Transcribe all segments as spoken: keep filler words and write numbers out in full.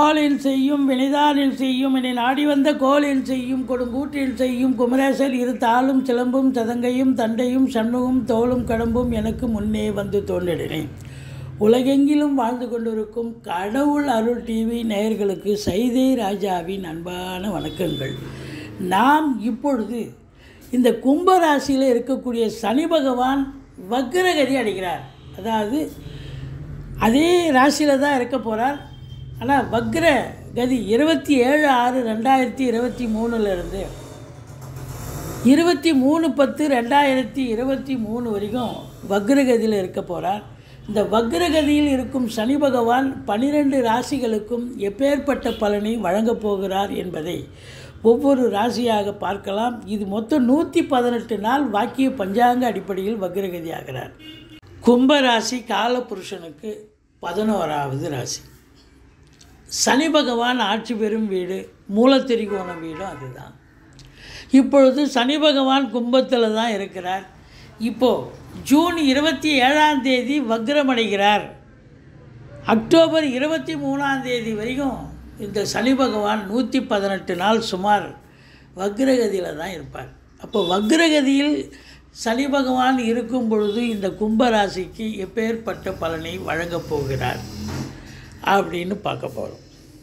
வாளில் செய்யும் வினைதானில் செய்யும் என்னை நாடி வந்த கோலில் செய்யும் கொடுங்கூற்றில் செய்யும் குமரேசர் இரு தாளும் சிலம்பும் சதங்கையும் தண்டையும் சண்முகம் தோளும் கடம்பும் எனக்கு முன்னே வந்து தோன்றினேன். உலகெங்கிலும் வாழ்ந்து கொண்டிருக்கும் கடவுள் அருள் டிவி நேயர்களுக்கு சைதை ராஜாவின் அன்பான வணக்கங்கள். நாம் இப்பொழுது இந்த கும்பராசியில் இருக்கக்கூடிய சனி பகவான் வக்ரகதி அடைகிறார். அதாவது அதே ராசியில் தான் இருக்க போகிறார். ஆனால் வக்ர கதி இருபத்தி ஏழு ஆறு ரெண்டாயிரத்தி இருபத்தி மூணுலேருந்து இருபத்தி மூணு பத்து ரெண்டாயிரத்தி இருபத்தி மூணு வரைக்கும் வக்ரகதியில் இருக்க போகிறார். இந்த வக்ரகதியில் இருக்கும் சனி பகவான் பன்னிரெண்டு ராசிகளுக்கும் எப்பேற்பட்ட பலனை வழங்கப் போகிறார் என்பதை ஒவ்வொரு ராசியாக பார்க்கலாம். இது மொத்தம் நூற்றி பதினெட்டு நாள் வாக்கிய பஞ்சாங்க அடிப்படையில் வக்ரகதி ஆகிறார். கும்பராசி காலபுருஷனுக்கு பதினோராவது ராசி. சனி பகவான் ஆட்சி பெறும் வீடு மூலத்திரிகோண வீடும் அதுதான். இப்பொழுது சனி பகவான் கும்பத்தில் தான் இருக்கிறார். இப்போது ஜூன் இருபத்தி ஏழாம் தேதி வக்ரமடைகிறார். அக்டோபர் இருபத்தி மூணாம் தேதி வரைக்கும் இந்த சனி பகவான் நூற்றி பதினெட்டு நாள் சுமார் வக்ரகதியில் தான் இருப்பார். அப்போ வக்ரகதியில் சனி பகவான் இருக்கும் பொழுது இந்த கும்பராசிக்கு எப்பேற்பட்ட பலனை வழங்கப் போகிறார் அப்படின்னு பார்க்க போகிறோம்.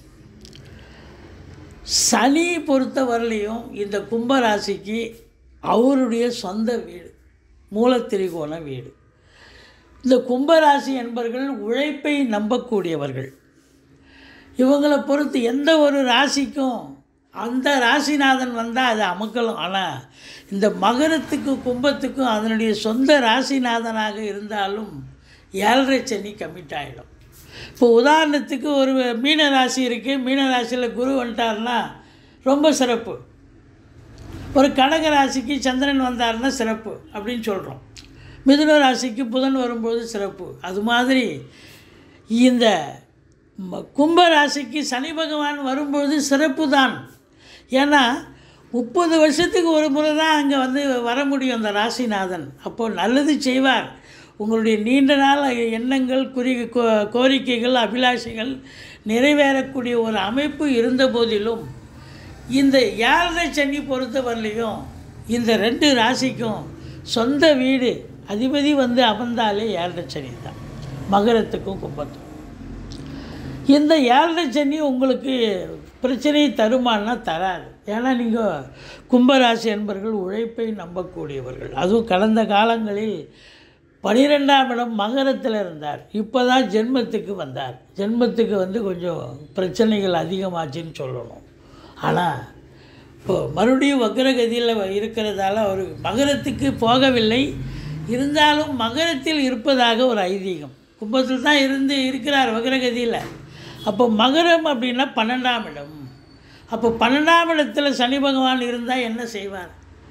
சனி பொறுத்த வரலையும் இந்த கும்பராசிக்கு அவருடைய சொந்த வீடு மூலத்திரிகோண வீடு. இந்த கும்பராசி என்பவர்கள் உழைப்பை நம்பக்கூடியவர்கள். இவங்களை பொறுத்து எந்த ஒரு ராசிக்கும் அந்த ராசிநாதன் வந்தால் அது அமக்கலும். ஆனால் இந்த மகரத்துக்கு கும்பத்துக்கும் அதனுடைய சொந்த ராசிநாதனாக இருந்தாலும் ஏழரை சனி கமிட் ஆகிடும். இப்போ உதாரணத்துக்கு ஒரு மீன ராசி இருக்குது, மீன ராசியில் குரு வந்துட்டார்னா ரொம்ப சிறப்பு. ஒரு கடக ராசிக்கு சந்திரன் வந்தார்னா சிறப்பு அப்படின்னு சொல்கிறோம். மிதுன ராசிக்கு புதன் வரும்போது சிறப்பு. அது மாதிரி இந்த கும்ப ராசிக்கு சனி பகவான் வரும்பொழுது சிறப்பு தான். ஏன்னா முப்பது வருஷத்துக்கு ஒரு முறை தான் அங்கே வந்து வர முடியும் அந்த ராசிநாதன். அப்போது நல்லது செய்வார். உங்களுடைய நீண்ட நாள் எண்ணங்கள் குறி கோரிக்கைகள் அபிலாஷைகள் நிறைவேறக்கூடிய ஒரு அமைப்பு இருந்த போதிலும் இந்த ஏழரை சனி பொறுத்த வரலையும் இந்த ரெண்டு ராசிக்கும் சொந்த வீடு அதிபதி வந்து அமர்ந்தாலே ஏழரை சனி தான், மகரத்துக்கும் கும்பத்துக்கும். இந்த ஏழரை சனி உங்களுக்கு பிரச்சனையை தருமானா தராது. ஏன்னா நீங்கள் கும்பராசி என்பவர்கள் உழைப்பை நம்பக்கூடியவர்கள். அதுவும் கடந்த காலங்களில் பனிரெண்டாம் இடம் மகரத்தில் இருந்தார். இப்போ தான் ஜென்மத்துக்கு வந்தார். ஜென்மத்துக்கு வந்து கொஞ்சம் பிரச்சனைகள் அதிகமாச்சுன்னு சொல்லணும். ஆனால் இப்போது மறுபடியும் வக்ரகதியில் இருக்கிறதால அவர் மகரத்துக்கு போகவில்லை. இருந்தாலும் மகரத்தில் இருப்பதாக ஒரு ஐதீகம். கும்பத்தில் தான் இருந்து இருக்கிறார் வக்ரகதியில். அப்போ மகரம் அப்படின்னா பன்னெண்டாம் இடம். அப்போ பன்னெண்டாம் இடத்துல சனி பகவான் இருந்தால் என்ன செய்வார்?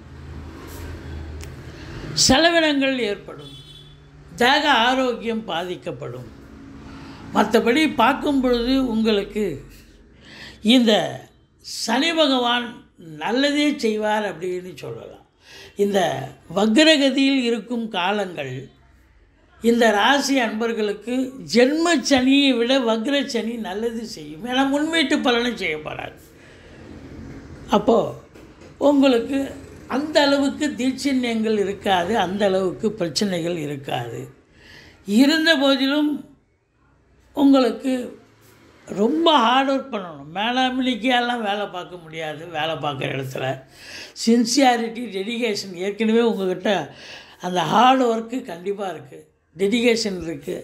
செலவினங்கள் ஏற்படும், தேக ஆரோக்கியம் பாதிக்கப்படும். மற்றபடி பார்க்கும் பொழுது உங்களுக்கு இந்த சனி பகவான் நல்லதே செய்வார் அப்படின்னு சொல்லலாம். இந்த வக்ரகதியில் இருக்கும் காலங்கள் இந்த ராசி அன்பர்களுக்கு ஜென்ம சனியை விட வக்ர சனி நல்லது செய்யும். ஏன்னா முன்வீட்டு பலனை செய்ய போகிறார். அப்போது உங்களுக்கு அந்த அளவுக்கு தீட்சண்யங்கள் இருக்காது, அந்த அளவுக்கு பிரச்சனைகள் இருக்காது. இருந்த போதிலும் உங்களுக்கு ரொம்ப ஹார்ட் ஒர்க் பண்ணணும். மேலாமினிக்கையெல்லாம் வேலை பார்க்க முடியாது. வேலை பார்க்குற இடத்துல சின்சியாரிட்டி டெடிகேஷன் ஏற்கனவே உங்கள்கிட்ட அந்த ஹார்ட் ஒர்க்கு கண்டிப்பாக இருக்குது, டெடிகேஷன் இருக்குது.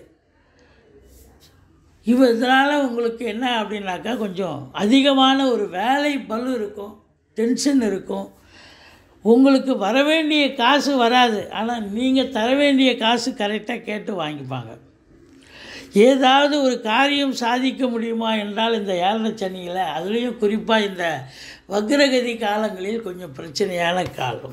இவ இதனால் உங்களுக்கு என்ன அப்படின்னாக்கா கொஞ்சம் அதிகமான ஒரு வேலை பளு இருக்கும், டென்ஷன் இருக்கும். உங்களுக்கு வர வேண்டிய காசு வராது, ஆனால் நீங்கள் தர வேண்டிய காசு கரெக்டாக கேட்டு வாங்கிப்பாங்க. ஏதாவது ஒரு காரியம் சாதிக்க முடியுமா என்றால் இந்த ஏழரை சனியில், அதுலேயும் குறிப்பாக இந்த வக்ரகதி காலங்களில் கொஞ்சம் பிரச்சனையான காலம்.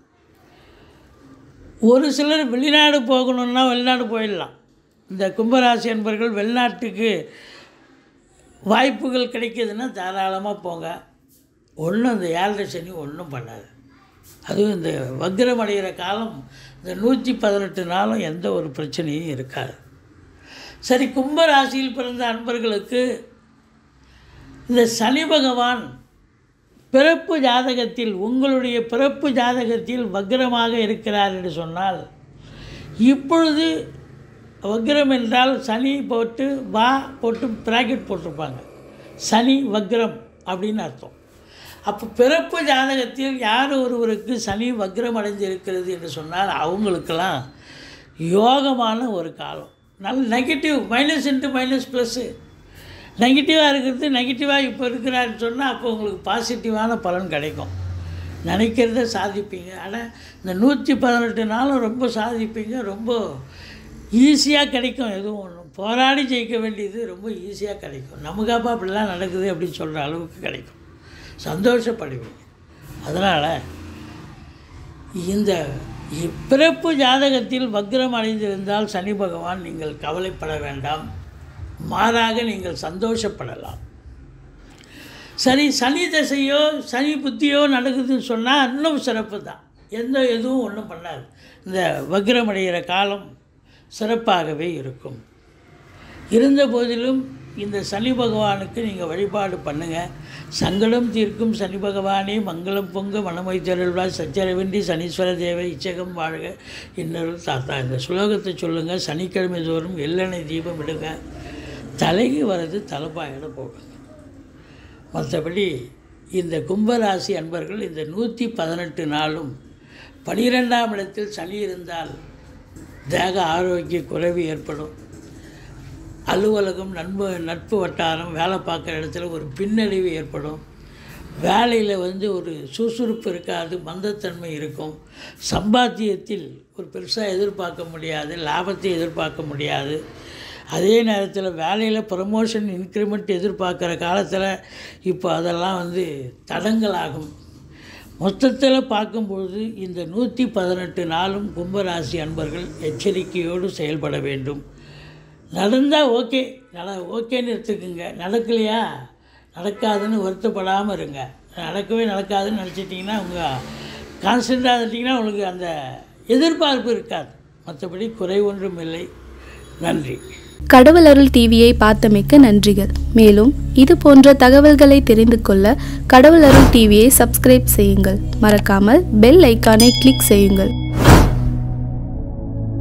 ஒரு சிலர் வெளிநாடு போகணுன்னா வெளிநாடு போயிடலாம். இந்த கும்பராசி என்பவர்கள் வெளிநாட்டுக்கு வாய்ப்புகள் கிடைக்கிதுன்னா தாராளமாக போங்க. ஒன்றும் இந்த ஏழரை சனி ஒன்றும் பண்ணாது. அதுவும் இந்த வக்ரம் அடைகிற காலம் இந்த நூற்றி பதினெட்டு நாளும் எந்த ஒரு பிரச்சனையும் இருக்காது. சரி, கும்பராசியில் பிறந்த அன்பர்களுக்கு இந்த சனி பகவான் பிறப்பு ஜாதகத்தில் உங்களுடைய பிறப்பு ஜாதகத்தில் வக்ரமாக இருக்கிறார் என்று சொன்னால், இப்பொழுது வக்ரம் என்றால் சனி போட்டு வா போட்டு பிராக்கெட் போட்டிருப்பாங்க, சனி வக்ரம் அப்படின்னு அர்த்தம். அப்போ பிறப்பு ஜாதகத்தில் யார் ஒருவருக்கு சனி வக்ரம் அடைஞ்சிருக்கிறது என்று சொன்னால் அவங்களுக்கெல்லாம் யோகமான ஒரு காலம். நல்ல negative minus into minus plus, நெகட்டிவாக இருக்கிறது நெகட்டிவாக இப்போ இருக்கிறாருன்னு சொன்னால் அப்போ உங்களுக்கு பாசிட்டிவான பலன் கிடைக்கும். நினைக்கிறத சாதிப்பீங்க. ஆனால் இந்த நூற்றி பதினெட்டு நாளும் ரொம்ப சாதிப்பீங்க. ரொம்ப ஈஸியாக கிடைக்கும். எதுவும் ஒன்றும் போராடி ஜெயிக்க வேண்டியது ரொம்ப ஈஸியாக கிடைக்கும். நமக்காப்பா அப்படிலாம் நடக்குது அப்படின்னு சொல்கிற அளவுக்கு கிடைக்கும். சந்தோஷப்படுவீங்க. அதனால் இந்த பிறப்பு ஜாதகத்தில் வக்ரம் அடைந்திருந்தால் சனி பகவான் நீங்கள் கவலைப்பட வேண்டாம், மாறாக நீங்கள் சந்தோஷப்படலாம். சரி, சனி தசையோ சனி புத்தியோ நடக்குதுன்னு சொன்னால் இன்னும் சிறப்பு தான். எந்த எதுவும் ஒன்றும் பண்ணாது. இந்த வக்ரம் அடைகிற காலம் சிறப்பாகவே இருக்கும். இருந்த போதிலும் இந்த சனி பகவானுக்கு நீங்கள் வழிபாடு பண்ணுங்கள். சங்கடம் தீர்க்கும் சனி பகவானே மங்களம் பொங்க மனமை தருள்வாய் சச்சரவின்றி சனீஸ்வர தேவை இச்சகம் வாழ்க இன்னொரு தாத்தா. இந்த ஸ்லோகத்தை சொல்லுங்கள். சனிக்கிழமை தோறும் எள்ளெண்ணெய் தீபம் விடுங்க. தலைக்கு வர்றது தலைப்பாயிட போடுங்க. மற்றபடி இந்த கும்பராசி அன்பர்கள் இந்த நூற்றி பதினெட்டு நாளும் பனிரெண்டாம் இடத்தில் சனி இருந்தால் தேக ஆரோக்கிய குறைவு ஏற்படும். அலுவலகம், நண்பு நட்பு வட்டாரம், வேலை பார்க்குற இடத்துல ஒரு பின்னடைவு ஏற்படும். வேலையில் வந்து ஒரு சுறுசுறுப்பு இருக்காது, மந்தத்தன்மை இருக்கும். சம்பாத்தியத்தில் ஒரு பெருசாக எதிர்பார்க்க முடியாது, லாபத்தை எதிர்பார்க்க முடியாது. அதே நேரத்தில் வேலையில் ப்ரமோஷன் இன்க்ரிமெண்ட் எதிர்பார்க்குற காலத்தில் இப்போ அதெல்லாம் வந்து தடங்கலாகும். மொத்தத்தில் பார்க்கும்பொழுது இந்த நூற்றி பதினெட்டு நாளும் கும்பராசி அன்பர்கள் எச்சரிக்கையோடு செயல்பட வேண்டும். நடந்தால் ஓகே, நட ஓகேன்னு எடுத்துக்குங்க. நடக்கலையா, நடக்காதுன்னு வருத்தப்படாமல் இருங்க. நடக்கவே நடக்காதுன்னு நினச்சிட்டிங்கன்னா உங்கள் கான்ஸ்டண்ட்டாக இருந்தீங்கன்னா உங்களுக்கு அந்த எதிர்பார்ப்பு இருக்காது. மற்றபடி குறை ஒன்றும் இல்லை. நன்றி. கடவுள் அருள் டிவியை பார்த்தமைக்க நன்றிகள். மேலும் இது போன்ற தகவல்களை தெரிந்து கொள்ள கடவுள் அருள் டிவியை சப்ஸ்கிரைப் செய்யுங்கள். மறக்காமல் பெல் ஐக்கானை கிளிக் செய்யுங்கள்.